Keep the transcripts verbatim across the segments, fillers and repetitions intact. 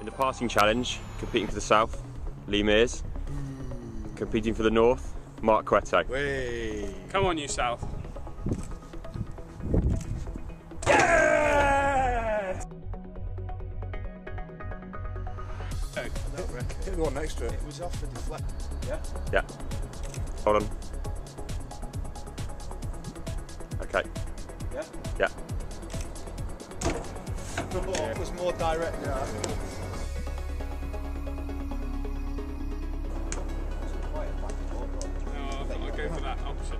In the passing challenge, competing for the south, Mears. Competing for the north, Mark Cueto. Way. Come on, you south. Yes! Hit, hit the one next to it. It was off the deflect. Yeah? Yeah. Hold on. Okay. Yeah? Yeah. It was more direct. Yeah. No, I thought I'd go for that option.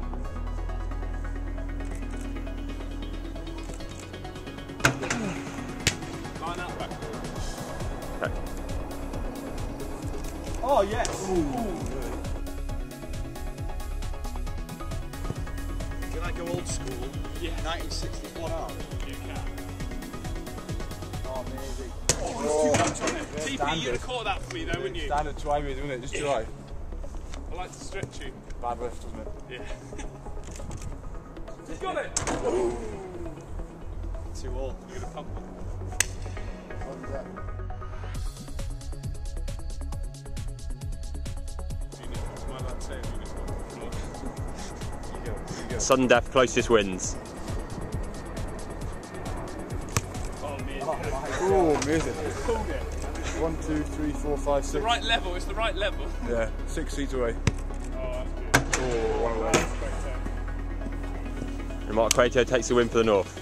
Line up back. Okay. Oh, yes! Ooh. Ooh. Can I go old school? Yeah. nineteen sixty-one arm? You can. Oh, amazing. Oh, there's too much on it. T P, you'd have caught that for me though, wouldn't you? Standard try me, wouldn't it? Just try. I like to stretch you. Bad lift, doesn't it? Yeah. He's got it! Two all. You're going to pump it. Am I allowed to say it? You go, you go. Sudden death, closest wins. Oh, Mears. Oh, amazing. One, two, three, four, five, It's six. the right level, it's the right level. Yeah, six seats away. Oh, that's good. Oh, one away. That's great turn. And Mark Cueto takes the win for the north.